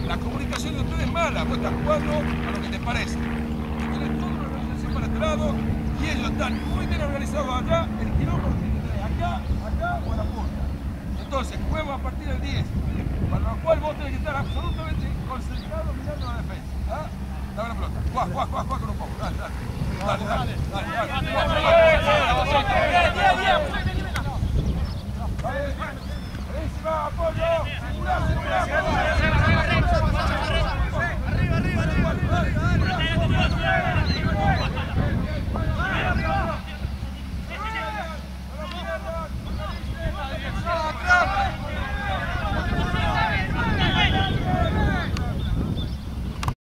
La comunicación de ustedes es mala, vos estás jugando a lo que te parece. Y tenés toda una organización para este lado y ellos están muy bien organizados allá, el quilombo lo tienen acá o a la punta. Entonces, juego a partir del 10, para lo cual vos tenés que estar absolutamente concentrado mirando la defensa. ¿Ah? Dame la pelota. Juega con un poco. Dale.